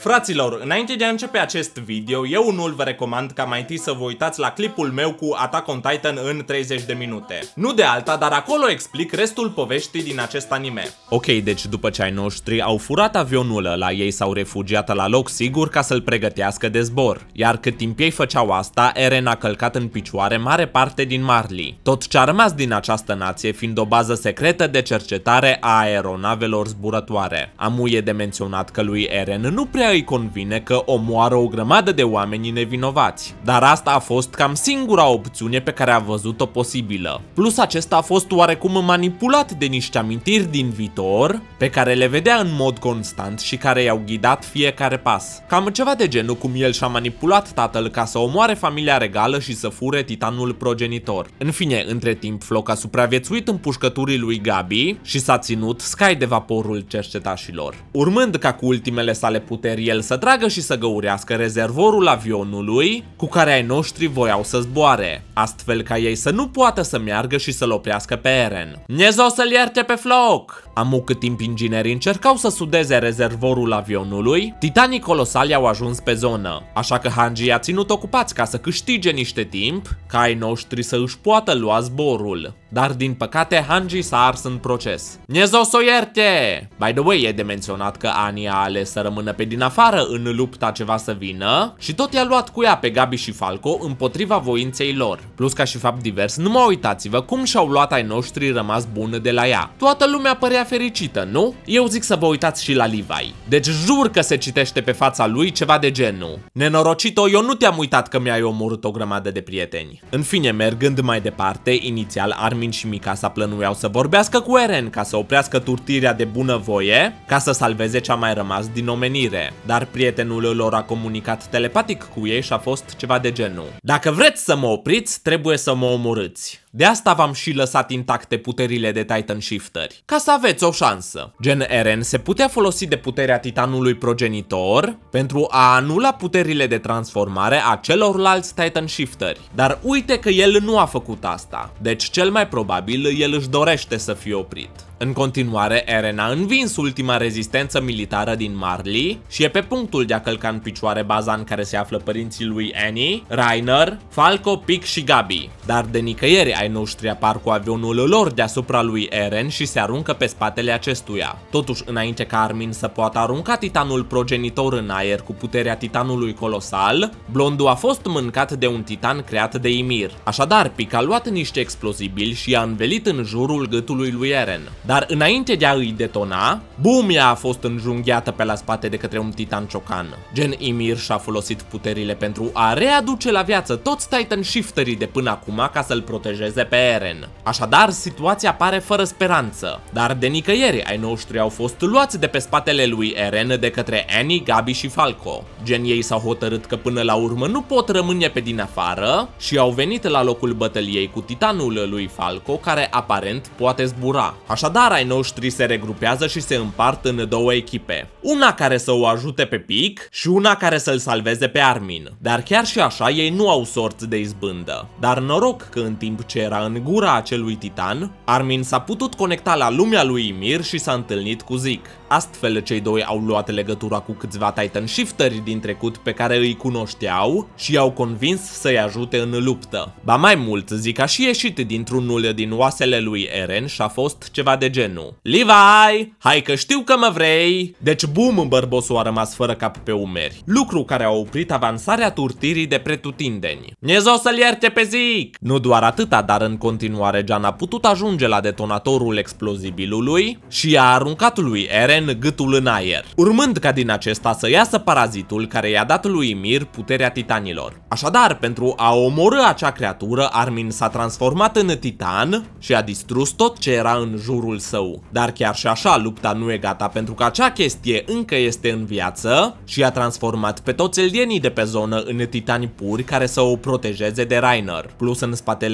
Fraților, înainte de a începe acest video, eu unul vă recomand ca mai întâi să vă uitați la clipul meu cu Attack on Titan în 30 de minute. Nu de alta, dar acolo explic restul poveștii din acest anime. Ok, deci după ce ai noștri au furat avionul ăla, ei s-au refugiat la loc sigur ca să-l pregătească de zbor. Iar cât timp ei făceau asta, Eren a călcat în picioare mare parte din Marley. Tot ce a rămas din această nație fiind o bază secretă de cercetare a aeronavelor zburătoare. Amuie de menționat că lui Eren nu prea îi convine că omoară o grămadă de oameni nevinovați, dar asta a fost cam singura opțiune pe care a văzut-o posibilă. Plus acesta a fost oarecum manipulat de niște amintiri din viitor pe care le vedea în mod constant și care i-au ghidat fiecare pas. Cam ceva de genul cum el și-a manipulat tatăl ca să omoare familia regală și să fure titanul progenitor. În fine, între timp Floch a supraviețuit împușcăturii lui Gabi și s-a ținut scai de vaporul cercetașilor. Urmând ca cu ultimele sale puteri el să tragă și să găurească rezervorul avionului cu care ai noștri voiau să zboare, astfel ca ei să nu poată să meargă și să-l oprească pe Eren. Dumnezeu să-l ierte pe Floch! Amu cât timp inginerii încercau să sudeze rezervorul avionului, titanii colosali au ajuns pe zonă, așa că Hanji i-a ținut ocupați ca să câștige niște timp, ca ai noștri să își poată lua zborul. Dar din păcate Hanji s-a ars în proces. Dumnezeu să o ierte! By the way, e de menționat că Annie a ales să rămână pe din afară în lupta ce va să vină și tot i-a luat cu ea pe Gabi și Falco împotriva voinței lor. Plus ca și fapt divers, numai uitați-vă cum și-au luat ai noștri rămas bun de la ea. Toată lumea părea fericită, nu? Eu zic să vă uitați și la Levi. Deci jur că se citește pe fața lui ceva de genul: nenorocito, eu nu te-am uitat că mi-ai omorât o grămadă de prieteni. În fine, mergând mai departe, inițial Armin și Mikasa plănuiau să vorbească cu Eren ca să oprească turtirea de bunăvoie, ca să salveze ce a mai rămas din omenire. Dar prietenul lor a comunicat telepatic cu ei și a fost ceva de genul: dacă vreți să mă opriți, trebuie să mă omorâți. De asta v-am și lăsat intacte puterile de Titan Shifteri, ca să aveți o șansă. Gen Eren se putea folosi de puterea titanului progenitor pentru a anula puterile de transformare a celorlalți Titan Shifteri. Dar uite că el nu a făcut asta, deci cel mai probabil el își dorește să fie oprit. În continuare, Eren a învins ultima rezistență militară din Marley și e pe punctul de a călca în picioare baza în care se află părinții lui Annie, Reiner, Falco, Pic și Gabi. Dar de nicăieri ai noștri apar cu avionul lor deasupra lui Eren și se aruncă pe spatele acestuia. Totuși, înainte ca Armin să poată arunca titanul progenitor în aer cu puterea titanului colosal, blondul a fost mâncat de un titan creat de Ymir. Așadar, Pic a luat niște explozibili și i-a învelit în jurul gâtului lui Eren. Dar înainte de a îi detona, boom, ea a fost înjunghiată pe la spate de către un titan ciocan. Gen Ymir și-a folosit puterile pentru a readuce la viață toți Titan Shifterii de până acum ca să-l protejeze pe Eren. Așadar, situația pare fără speranță. Dar de nicăieri ai noștri au fost luați de pe spatele lui Eren de către Annie, Gabi și Falco. Gen ei s-au hotărât că până la urmă nu pot rămâne pe din afară și au venit la locul bătăliei cu titanul lui Falco, care aparent poate zbura. Așadar, ai noștri se regrupează și se împart în două echipe. Una care să o ajute pe Pic și una care să-l salveze pe Armin. Dar chiar și așa ei nu au sorți de izbândă. Dar noroc că în timp ce era în gura acelui titan, Armin s-a putut conecta la lumea lui Ymir și s-a întâlnit cu Zeke. Astfel, cei doi au luat legătura cu câțiva Titan Shifteri din trecut pe care îi cunoșteau și i-au convins să-i ajute în luptă. Ba mai mult, Zeke a și ieșit dintr-unul din oasele lui Eren și a fost ceva de genul: Levi, hai că știu că mă vrei! Deci bum, bărbosul a rămas fără cap pe umeri. Lucru care a oprit avansarea turtirii de pretutindeni. Dumnezeu să-l ierte pe Zeke! Nu doar atâta, dar în continuare Jan a putut ajunge la detonatorul explozibilului și i-a aruncat lui Eren gâtul în aer, urmând ca din acesta să iasă parazitul care i-a dat lui Ymir puterea titanilor. Așadar, pentru a omorî acea creatură, Armin s-a transformat în titan și a distrus tot ce era în jurul său. Dar chiar și așa, lupta nu e gata, pentru că acea chestie încă este în viață și a transformat pe toți eldienii de pe zonă în titani puri care să o protejeze de Reiner. Plus, în spatele lui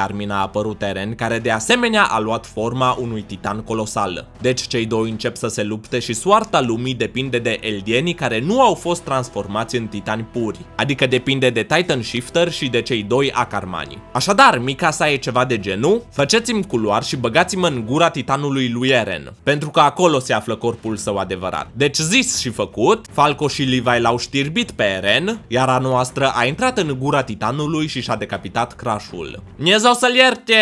Armin a apărut Eren, care de asemenea a luat forma unui titan colosal. Deci cei doi încep să se lupte și soarta lumii depinde de eldienii care nu au fost transformați în titani puri, adică depinde de Titan Shifter și de cei doi acarmani. Așadar, Mikasa e ceva de genul: faceți-mi culoar și băgați-mă în gura titanului lui Eren, pentru că acolo se află corpul său adevărat. Deci zis și făcut, Falco și Levi l-au știrbit pe Eren, iar a noastră a intrat în gura titanului și și-a decapitat Crush-ul. Dumnezeu să-l ierte!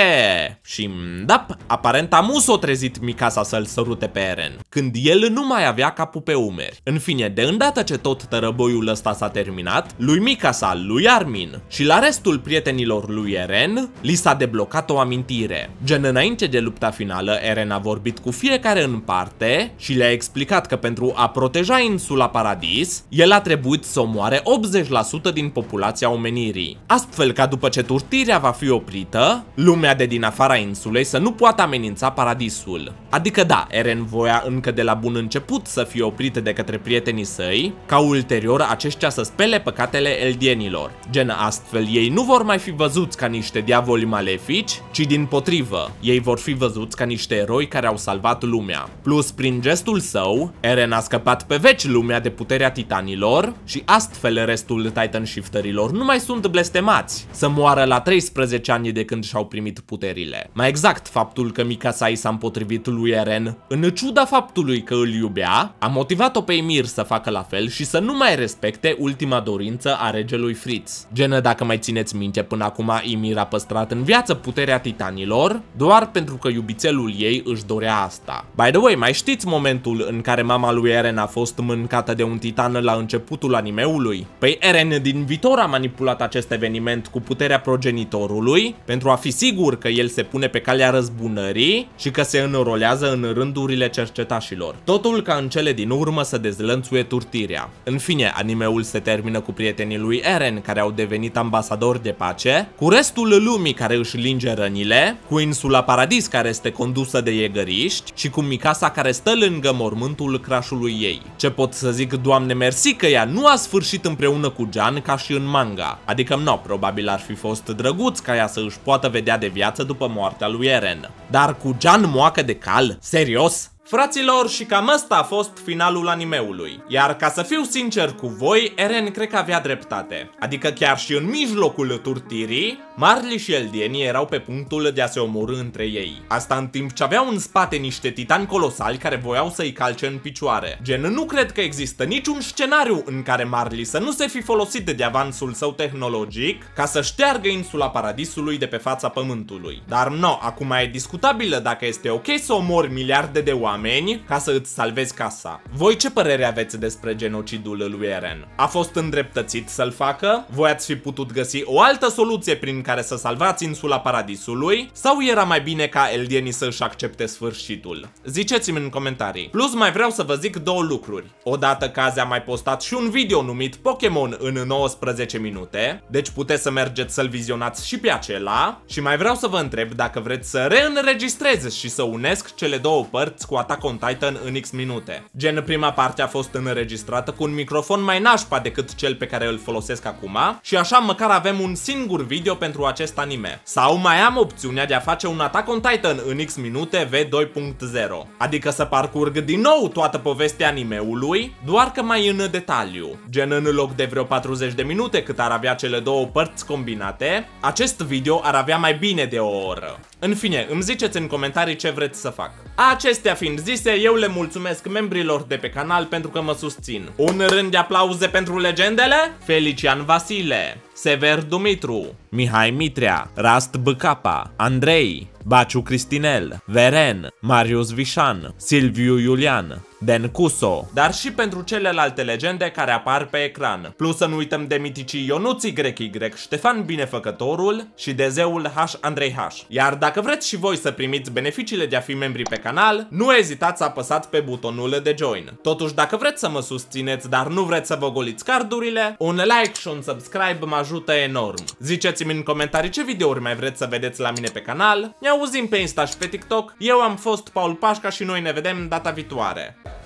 Și da, aparent Amus o trezit Mikasa să-l sărute pe Eren, când el nu mai avea capul pe umeri. În fine, de îndată ce tot tărăboiul ăsta s-a terminat, lui Mikasa, lui Armin și la restul prietenilor lui Eren li s-a deblocat o amintire. Gen, înainte de lupta finală, Eren a vorbit cu fiecare în parte și le-a explicat că pentru a proteja insula Paradis, el a trebuit să omoare 80% din populația omenirii, astfel ca după ce turtirea va fi oprită, lumea de din afara insulei să nu poată amenința Paradisul. Adică da, Eren voia încă de la bun început să fie oprit de către prietenii săi, ca ulterior aceștia să spele păcatele eldienilor. Gen, astfel ei nu vor mai fi văzuți ca niște diavoli malefici, ci dimpotrivă, ei vor fi văzuți ca niște eroi care au salvat lumea. Plus, prin gestul său, Eren a scăpat pe veci lumea de puterea titanilor și astfel restul Titan Shifterilor nu mai sunt blestemați să moară la 13 ani de când și-au primit puterile. Mai exact, faptul că Mikasa i s-a împotrivit lui Eren, în ciuda faptului că îl iubea, a motivat-o pe Ymir să facă la fel și să nu mai respecte ultima dorință a regelui Fritz. Gen, dacă mai țineți minte, până acum Ymir a păstrat în viață puterea titanilor doar pentru că iubițelul ei își dorea asta. By the way, mai știți momentul în care mama lui Eren a fost mâncată de un titan la începutul animeului? Păi Eren din viitor a manipulat acest eveniment cu puterea progenitorului pentru a fi sigur că el se pune pe calea răzbunării și că se înrolează în rândurile cercetașilor. Totul ca în cele din urmă să dezlănțuie turtirea. În fine, animeul se termină cu prietenii lui Eren care au devenit ambasadori de pace, cu restul lumii care își linge rănile, cu insula Paradis care este condusă de iegăriști și cu Mikasa care stă lângă mormântul Crush-ului ei. Ce pot să zic, Doamne mersi că ea nu a sfârșit împreună cu Jean ca și în manga. Adică nu, probabil ar fi fost drăguț ca ea să își poată vedea de viață după moartea lui Eren. Dar cu Jean moacă de cal? Serios? Fraților, și cam ăsta a fost finalul animeului. Iar ca să fiu sincer cu voi, Eren cred că avea dreptate. Adică chiar și în mijlocul turtirii, Marley și eldienii erau pe punctul de a se omorî între ei. Asta în timp ce aveau în spate niște titani colosali care voiau să-i calce în picioare. Gen, nu cred că există niciun scenariu în care Marley să nu se fi folosit de avansul său tehnologic ca să șteargă insula Paradisului de pe fața pământului. Dar no, acum e discutabilă dacă este ok să omori miliarde de oameni ca să îți salvezi casa. Voi ce părere aveți despre genocidul lui Eren? A fost îndreptățit să-l facă? Voi ați fi putut găsi o altă soluție prin care să salvați insula Paradisului? Sau era mai bine ca eldienii să-și accepte sfârșitul? Ziceți-mi în comentarii. Plus, mai vreau să vă zic două lucruri. Odată că azi am mai postat și un video numit Pokémon în 19 minute, deci puteți să mergeți să-l vizionați și pe acela. Și mai vreau să vă întreb dacă vreți să reînregistrez și să unesc cele două părți cu Attack on Titan în X minute. Gen, prima parte a fost înregistrată cu un microfon mai nașpa decât cel pe care îl folosesc acum și așa măcar avem un singur video pentru acest anime. Sau mai am opțiunea de a face un Attack on Titan în X minute V2.0, adică să parcurg din nou toată povestea animeului, doar că mai în detaliu. Gen, în loc de vreo 40 de minute cât ar avea cele două părți combinate, acest video ar avea mai bine de o oră. În fine, îmi ziceți în comentarii ce vreți să fac. Acestea fiind zise, eu le mulțumesc membrilor de pe canal pentru că mă susțin. Un rând de aplauze pentru legendele: Felician Vasile, Sever Dumitru, Mihai Mitrea, Rast Băcapa, Andrei, Baciu Cristinel, Veren, Marius Vișan, Silviu Iulian, Den Cuso, dar și pentru celelalte legende care apar pe ecran. Plus să nu uităm de miticii Ionuț YY, Ștefan Binefăcătorul și de zeul H. Andrei H. Iar dacă vreți și voi să primiți beneficiile de a fi membri pe canal, nu ezitați să apăsați pe butonul de join. Totuși, dacă vreți să mă susțineți, dar nu vreți să vă goliți cardurile, un like și un subscribe mă ajută enorm. Ziceți-mi în comentarii ce videouri mai vreți să vedeți la mine pe canal. Ne auzim pe Insta și pe TikTok. Eu am fost Paul Pașca și noi ne vedem data viitoare.